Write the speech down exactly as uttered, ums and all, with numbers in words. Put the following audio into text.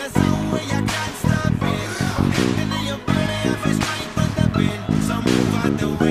a zone where you can't stop it. And then your body have a strength on the pin. So move out the way.